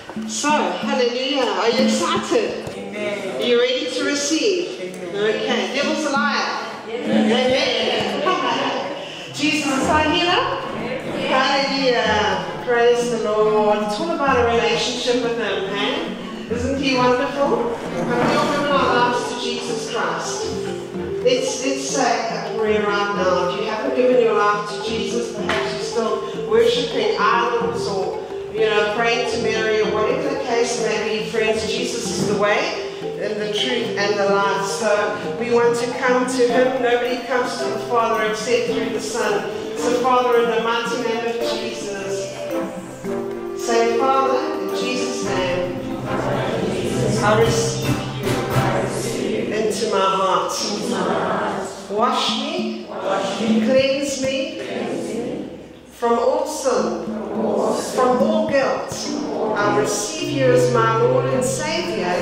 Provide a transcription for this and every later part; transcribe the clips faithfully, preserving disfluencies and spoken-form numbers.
So, hallelujah. Are you excited? Amen. Are you ready to receive? Amen. Okay. Devil's a liar. Amen. Amen. Come on. Jesus is our healer. Hallelujah. Praise the Lord. It's all about a relationship with Him, hey? Isn't He wonderful? Have we all given our lives to Jesus Christ? Let's, let's say a prayer right now. If you haven't given your life to Jesus, perhaps you're still worshipping idols or, you know, praying to Mary or whatever the case may be, friends, Jesus is the way and the truth and the life. So we want to come to Him. Nobody comes to the Father except through the Son. So Father, in the mighty name of Jesus, say, Father, in Jesus' name, I receive you into my heart. Wash me, cleanse me from all sin, from all guilt. I receive you as my Lord and Savior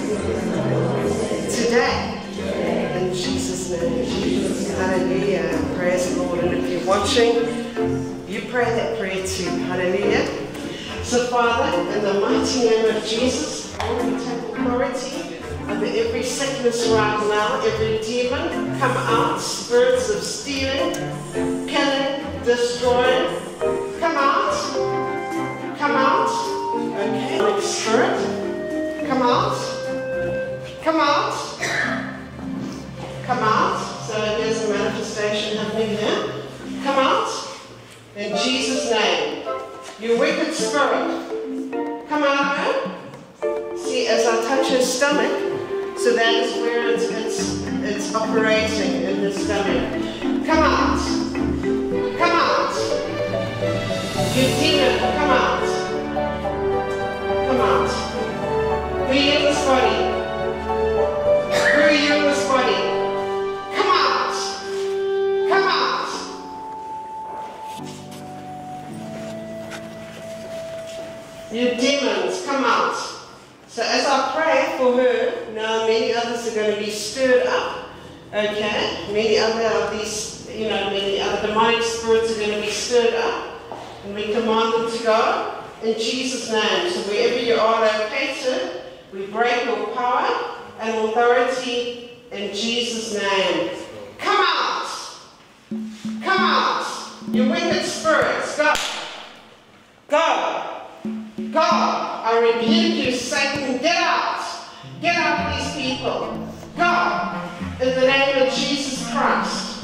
today. In Jesus' name. Hallelujah. Praise the Lord. And if you're watching, you pray that prayer too. Hallelujah. So Father, in the mighty name of Jesus, I want to take authority over every sickness right now, every demon, come out, spirits of stealing, killing, destroying, come out, come out, okay, demonic spirit, come out, come out, come out, so there's a manifestation happening here, come out, in Jesus' name, you wicked spirit, come out of her, see as I touch her stomach, so that is where it's, it's, it's operating in the stomach. Come out. Come out. You demon, come out. Come out. Who are you in this body? Who are you in this body? Come out. Come out. You demons, come out. So as I pray for her, now many others are going to be stirred up, okay? Many other of these, you know, many other demonic spirits are going to be stirred up, and we command them to go in Jesus' name. So wherever you are located, we break your power and authority in Jesus' name. Come out! Come out! You wicked spirits, go! Go! God, I rebuke you, Satan. Get out. Get out of these people. God, in the name of Jesus Christ.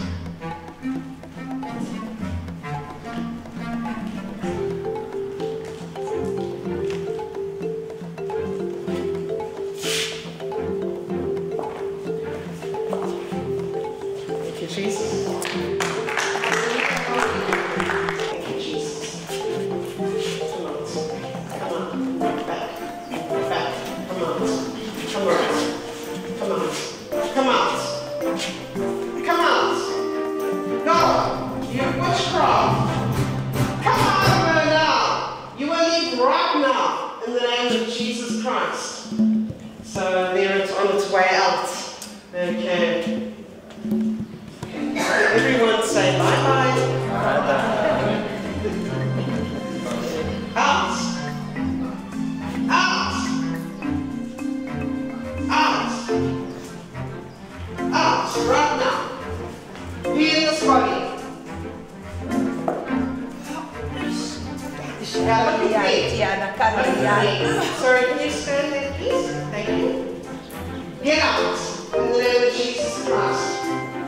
Thank you, Jesus. Witchcraft, come out of her now. You will leave right now in the name of Jesus Christ. So there it's on its way out. Okay. Okay. So everyone say bye bye. Bye bye. Out. Out. Out. Out. Right now. Be in this body. Sorry, can you stand there, please? Thank you. Get out in the name of Jesus Christ.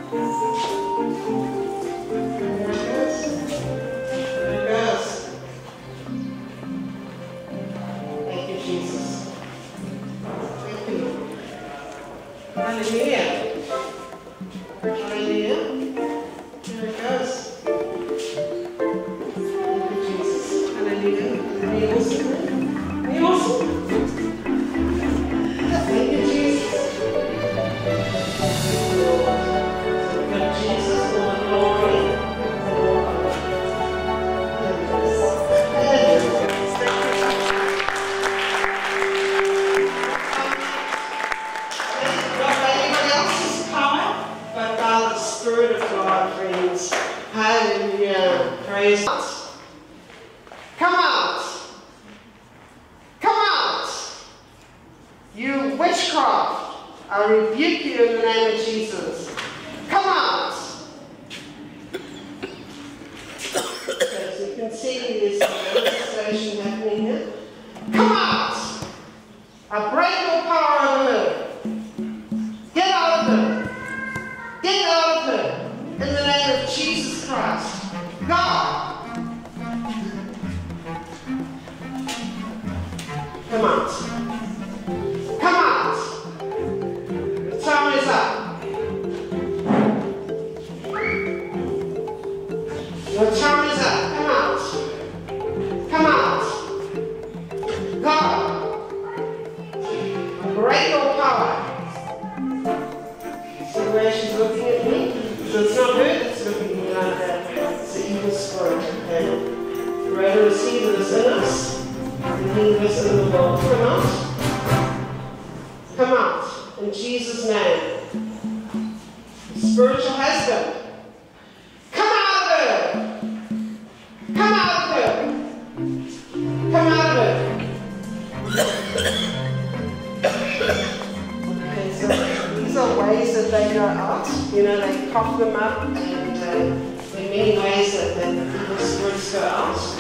There it goes. There it goes. Thank you, Jesus. Thank you. Hallelujah. Hallelujah. There it goes. Thank you, Jesus. witchcraft, I rebuke you in the name of Jesus. Come out. Okay, so you can see there's some manifestation happening here. Come out. I break your power over her. Get out of her. Get out of her. In the name of Jesus Christ. God. Come out. Come out. The time is up. Your time is up. Come out. Come out. God. Break your power. See the way she's looking at me? So it's not good, it's looking at me like that. It's the evil spirit. Okay. Greater is he that is in us than he that is in the world. Come out. Come out. In Jesus' name. Spiritual husband. Come out of her. Come out of her. Come out of her. Okay, so these are ways that they go out. You know, they cough them up, and uh, there are many ways that the evil spirits go out.